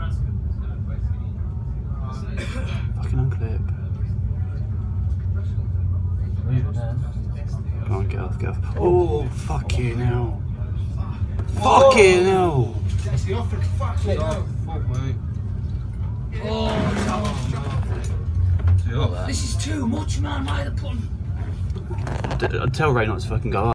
Fucking unclip. Come on, get off, get off. Oh, fucking hell. Fucking hell. This is too much, man. Why are they putting... Tell Ray not to fucking go up.